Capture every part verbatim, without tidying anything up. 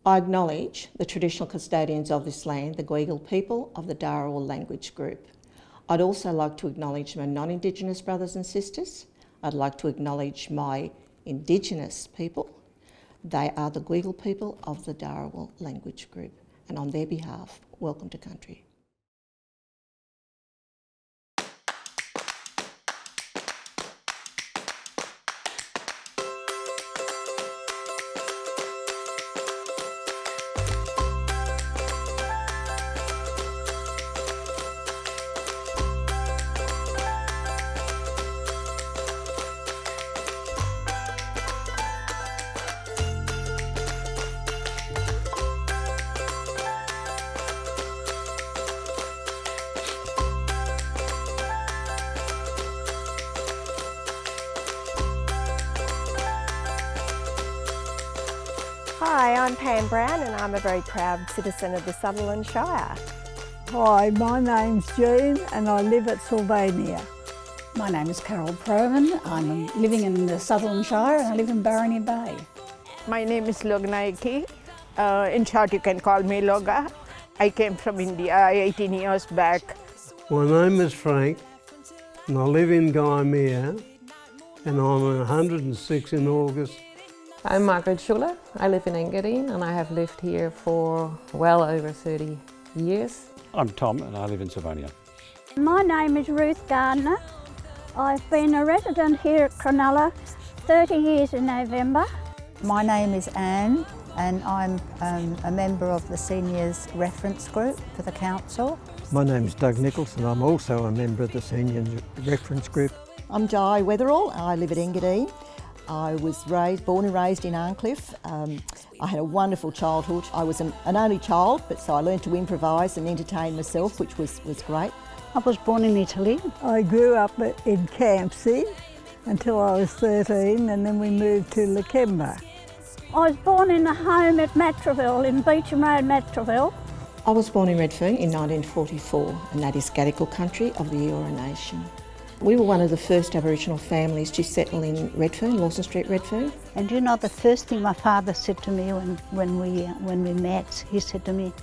I acknowledge the traditional custodians of this land, the Gweagal people of the Dharawal language group. I'd also like to acknowledge my non-Indigenous brothers and sisters. I'd like to acknowledge my Indigenous people. They are the Gweagal people of the Dharawal language group, and on their behalf, welcome to country. Hi, I'm Pam Brown and I'm a very proud citizen of the Sutherland Shire. Hi, my name's Jean and I live at Sylvania. My name is Carol Provan. I'm living in the Sutherland Shire and I live in Barony Bay. My name is Lognaiki. Uh, in short, you can call me Loga. I came from India eighteen years back. My name is Frank and I live in Gymea and I'm one hundred and six in August. I'm Margaret Schuller. I live in Engadine and I have lived here for well over thirty years. I'm Tom and I live in Sylvania. My name is Ruth Gardner. I've been a resident here at Cronulla thirty years in November. My name is Anne and I'm um, a member of the Seniors Reference Group for the Council. My name is Doug Nicholson. I'm also a member of the Seniors Reference Group. I'm Di Weatherall. I live at Engadine. I was raised, born and raised in Arncliffe. Um, I had a wonderful childhood. I was an, an only child, but so I learned to improvise and entertain myself, which was, was great. I was born in Italy. I grew up in Campsie until I was thirteen and then we moved to Lakemba. I was born in a home at Matraville, in Beecham Road, Matraville. I was born in Redfern in nineteen forty-four, and that is Gadigal country of the Eora Nation. We were one of the first Aboriginal families to settle in Redfern, Lawson Street, Redfern. And you know, the first thing my father said to me when, when, we, uh, when we met, he said to me,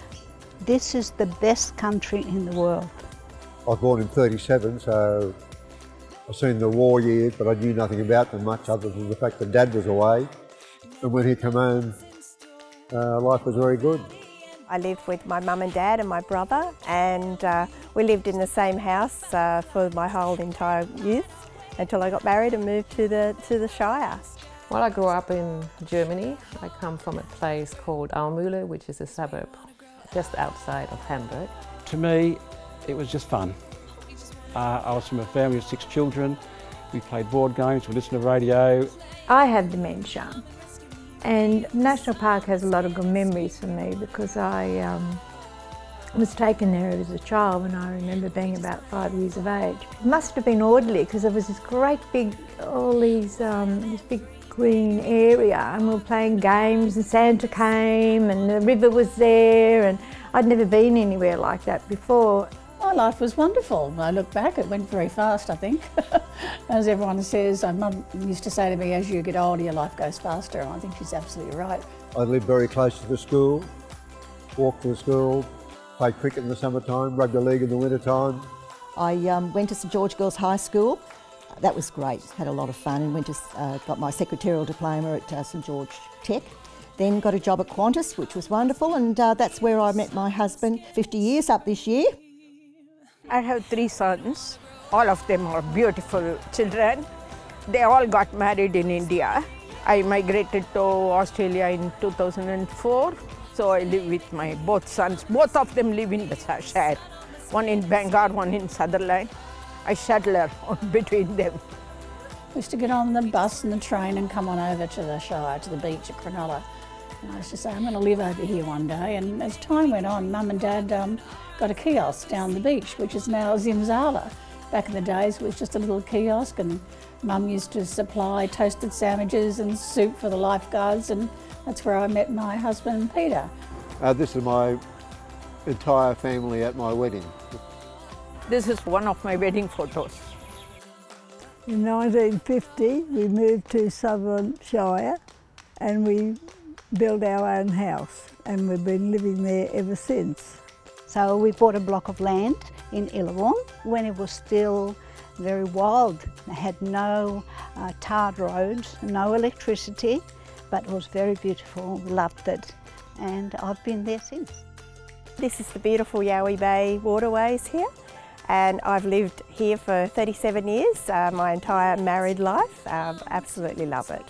"This is the best country in the world." I was born in thirty-seven, so I've seen the war years, but I knew nothing about them much other than the fact that Dad was away. And when he came home, uh, life was very good. I lived with my mum and dad and my brother, and uh, we lived in the same house uh, for my whole entire youth until I got married and moved to the, to the Shire. Well, I grew up in Germany. I come from a place called Aumühle, which is a suburb just outside of Hamburg. To me, it was just fun. Uh, I was from a family of six children. We played board games, we listened to radio. I have dementia. And National Park has a lot of good memories for me because I um, was taken there as a child when I remember being about five years of age. It must have been orderly because there was this great big, all these, um, this big green area, and we were playing games and Santa came and the river was there, and I'd never been anywhere like that before. My life was wonderful. When I look back, it went very fast, I think. As everyone says, my mum used to say to me, as you get older, your life goes faster, and I think she's absolutely right. I lived very close to the school, walked to the school, played cricket in the summertime, rugby league in the wintertime. I um, went to St George Girls High School. That was great, had a lot of fun. Went to, uh, got my secretarial diploma at uh, St George Tech. Then got a job at Qantas, which was wonderful, and uh, that's where I met my husband, fifty years up this year. I have three sons. All of them are beautiful children. They all got married in India. I migrated to Australia in two thousand four, so I live with my both sons. Both of them live in the Shire. One in Bangor, one in Sutherland. I shuttle between them. We used to get on the bus and the train and come on over to the Shire, to the beach at Cronulla. And I used to say, I'm going to live over here one day. And as time went on, Mum and Dad um, got a kiosk down the beach, which is now Zimzala. Back in the days, it was just a little kiosk, and Mum used to supply toasted sandwiches and soup for the lifeguards, and that's where I met my husband, Peter. Uh, this is my entire family at my wedding. This is one of my wedding photos. In nineteen fifty, we moved to Sutherland Shire, and we build our own house, and we've been living there ever since. So we bought a block of land in Illawong when it was still very wild. It had no uh, tarred roads, no electricity, but it was very beautiful, loved it, and I've been there since. This is the beautiful Yowie Bay waterways here, and I've lived here for thirty-seven years, uh, my entire married life. Um, absolutely love it.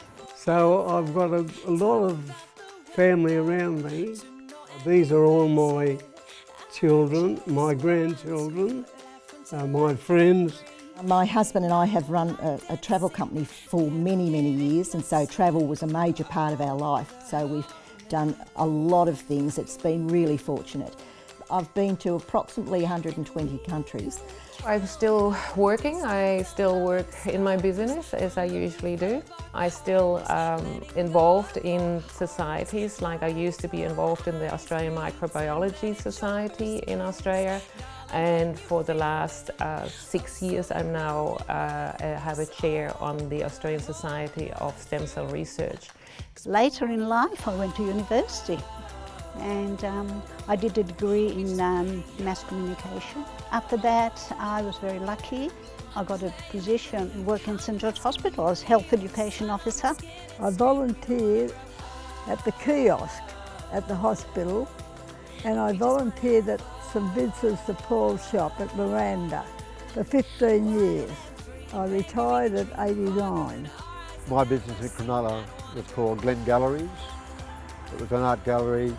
So I've got a, a lot of family around me. These are all my children, my grandchildren, uh, my friends. My husband and I have run a, a travel company for many, many years, and so travel was a major part of our life. So we've done a lot of things. It's been really fortunate. I've been to approximately one hundred and twenty countries. I'm still working. I still work in my business as I usually do. I still um, involved in societies, like I used to be involved in the Australian Microbiology Society in Australia. And for the last uh, six years, I'm now uh, have a chair on the Australian Society of Stem Cell Research. Later in life, I went to university, and um, I did a degree in um, mass communication. After that, I was very lucky. I got a position working in St George Hospital as health education officer. I volunteered at the kiosk at the hospital, and I volunteered at St Vincent's de Paul's shop at Miranda for fifteen years. I retired at eighty-nine. My business in Cronulla was called Glen Galleries. It was an art gallery,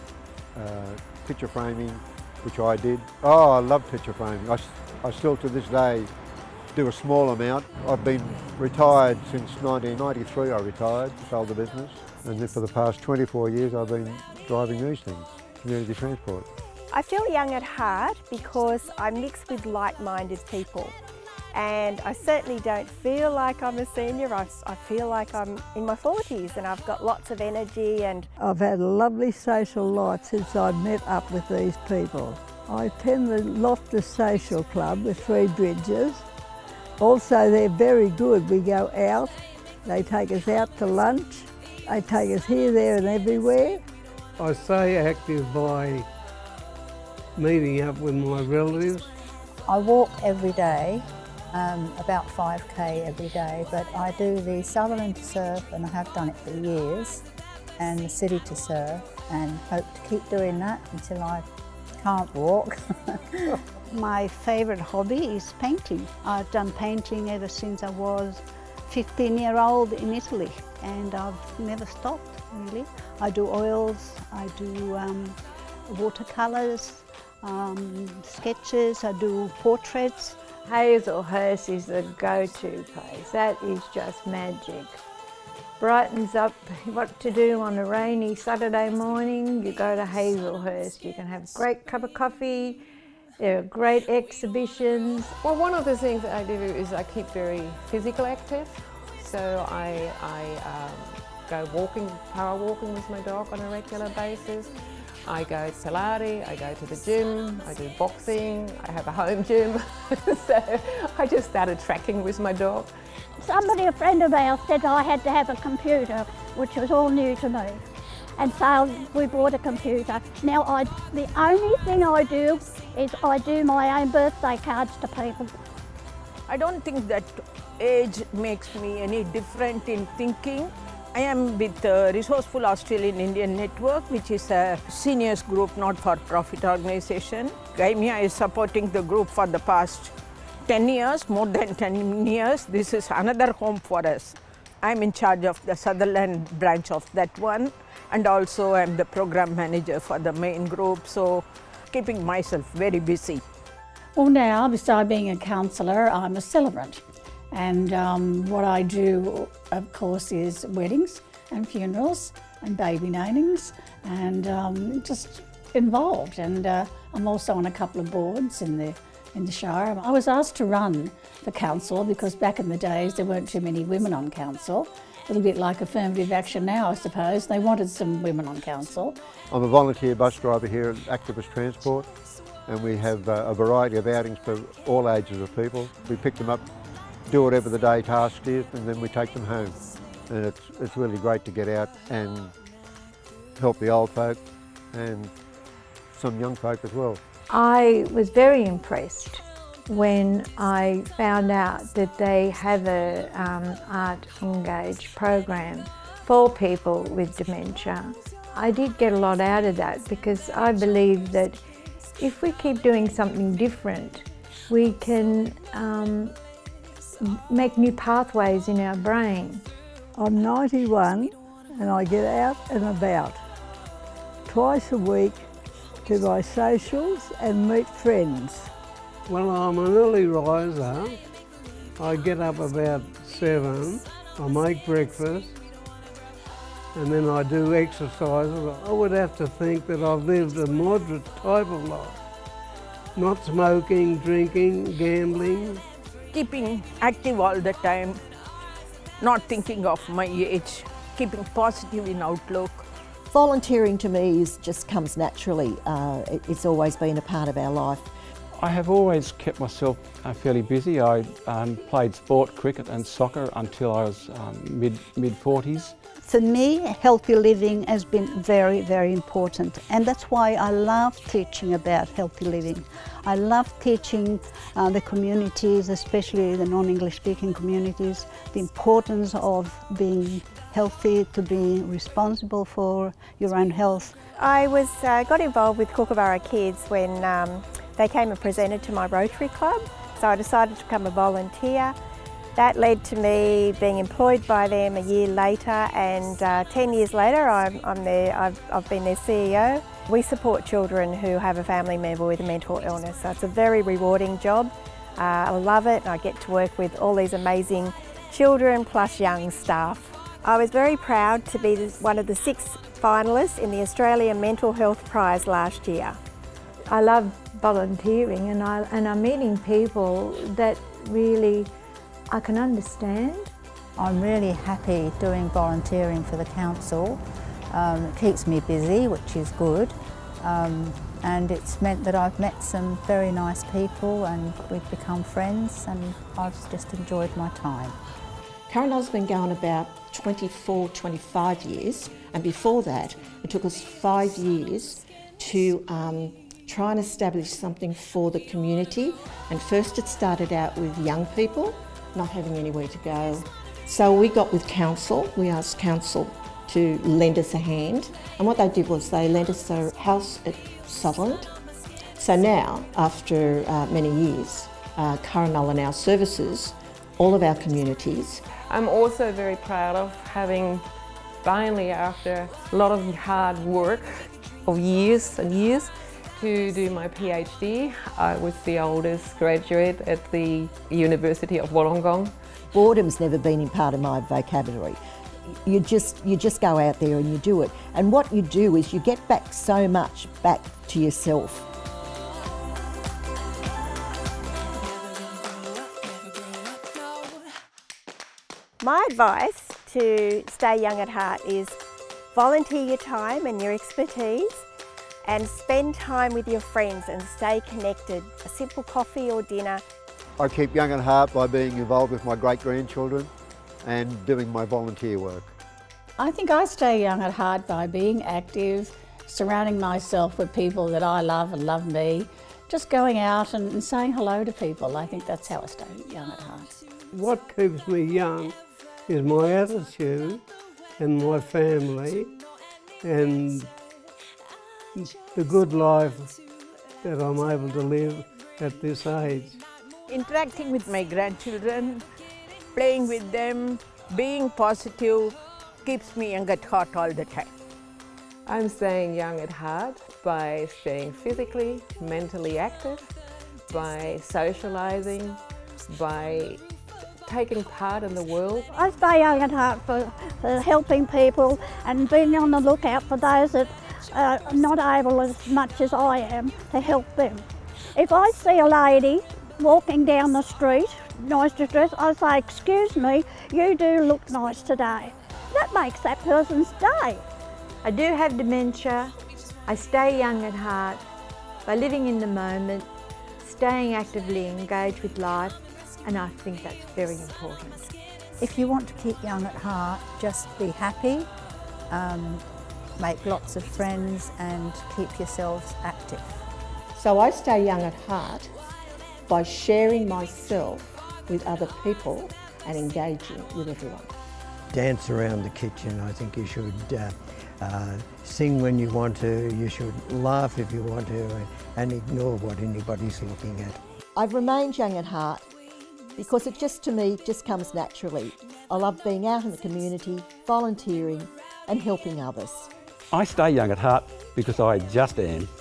uh, picture framing, which I did. Oh, I love picture framing. I, I still to this day do a small amount. I've been retired since nineteen ninety-three. I retired, sold the business, and then for the past twenty-four years I've been driving these things, community transport. I feel young at heart because I'm mixed with like-minded people, and I certainly don't feel like I'm a senior. I, I feel like I'm in my forties and I've got lots of energy. And I've had a lovely social life since I met up with these people. I attend the Loftus Social Club with Three Bridges. Also, they're very good. We go out, they take us out to lunch, they take us here, there and everywhere. I stay active by meeting up with my relatives. I walk every day, um, about five K every day, but I do the Sutherland to Surf, and I have done it for years, and the City to Surf, and hope to keep doing that until I can't walk. My favourite hobby is painting. I've done painting ever since I was fifteen year old in Italy, and I've never stopped really. I do oils, I do um, watercolours, um, sketches, I do portraits. Hazelhurst is the go-to place. That is just magic. Brightens up what to do on a rainy Saturday morning. You go to Hazelhurst. You can have a great cup of coffee. There are great exhibitions. Well, one of the things that I do is I keep very physical active. So I, I um, go walking, power walking with my dog on a regular basis. I go to Pilates, I go to the gym, I do boxing, I have a home gym. So I just started tracking with my dog. Somebody, a friend of ours, said I had to have a computer, which was all new to me. And so we bought a computer. Now, I, the only thing I do is I do my own birthday cards to people. I don't think that age makes me any different in thinking. I am with the Resourceful Australian Indian Network, which is a seniors group, not-for-profit organisation. Gaimia is supporting the group for the past ten years, more than ten years. This is another home for us. I'm in charge of the Sutherland branch of that one, and also I'm the program manager for the main group, so keeping myself very busy. Well, now, beside being a counsellor, I'm a celebrant. And um, what I do, of course, is weddings and funerals and baby namings, and um, just involved. And uh, I'm also on a couple of boards in the in the Shire. I was asked to run for council because back in the days there weren't too many women on council. A little bit like affirmative action now, I suppose. They wanted some women on council. I'm a volunteer bus driver here at Activist Transport, and we have uh, a variety of outings for all ages of people. We pick them up, do whatever the day task is, and then we take them home. And it's, it's really great to get out and help the old folk and some young folk as well. I was very impressed when I found out that they have a um, Art Engage program for people with dementia. I did get a lot out of that because I believe that if we keep doing something different, we can um, make new pathways in our brain. I'm ninety-one and I get out and about twice a week to my socials and meet friends. Well, I'm an early riser. I get up about seven, I make breakfast, and then I do exercises. I would have to think that I've lived a moderate type of life. Not smoking, drinking, gambling. Keeping active all the time, not thinking of my age, keeping positive in outlook. Volunteering to me is, just comes naturally. Uh, it, it's always been a part of our life. I have always kept myself uh, fairly busy. I um, played sport, cricket and soccer until I was um, mid, mid forties. For me, healthy living has been very, very important, and that's why I love teaching about healthy living. I love teaching uh, the communities, especially the non-English speaking communities, the importance of being healthy, to be responsible for your own health. I was uh, got involved with Kookaburra Kids when um, they came and presented to my Rotary Club, so I decided to become a volunteer. That led to me being employed by them a year later, and uh, ten years later I'm, I'm their, I've, I've been their C E O. We support children who have a family member with a mental illness, so it's a very rewarding job. Uh, I love it, and I get to work with all these amazing children plus young staff. I was very proud to be one of the six finalists in the Australian Mental Health Prize last year. I love volunteering, and, I, and I'm meeting people that really I can understand. I'm really happy doing volunteering for the council. Um, it keeps me busy, which is good, um, and it's meant that I've met some very nice people and we've become friends, and I've just enjoyed my time. Carinola's been going about twenty-four, twenty-five years, and before that it took us five years to um, try and establish something for the community. And first it started out with young people not having anywhere to go. So we got with council, we asked council to lend us a hand, and what they did was they lent us a house at Sutherland. So now, after uh, many years, uh, Carinola now services all of our communities. I'm also very proud of having finally, after a lot of hard work of years and years, to do my PhD. I was the oldest graduate at the University of Wollongong. Boredom's never been in part of my vocabulary. You just, you just go out there and you do it. And what you do is you get back so much back to yourself. My advice to stay young at heart is volunteer your time and your expertise, and spend time with your friends and stay connected. A simple coffee or dinner. I keep young at heart by being involved with my great-grandchildren and doing my volunteer work. I think I stay young at heart by being active, surrounding myself with people that I love and love me, just going out and, and saying hello to people. I think that's how I stay young at heart. What keeps me young is my attitude and my family and the good life that I'm able to live at this age. Interacting with my grandchildren, playing with them, being positive, keeps me young at heart all the time. I'm staying young at heart by staying physically, mentally active, by socialising, by taking part in the world. I stay young at heart for, for helping people and being on the lookout for those that are not able as much as I am to help them. If I see a lady walking down the street, nice to dress, I say, excuse me, you do look nice today. That makes that person's day. I do have dementia. I stay young at heart by living in the moment, staying actively engaged with life, and I think that's very important. If you want to keep young at heart, just be happy, um, make lots of friends and keep yourselves active. So I stay young at heart by sharing myself with other people and engaging with everyone. Dance around the kitchen. I think you should uh, uh, sing when you want to, you should laugh if you want to, and, and ignore what anybody's looking at. I've remained young at heart because it just, to me, just comes naturally. I love being out in the community, volunteering and helping others. I stay young at heart because I just am.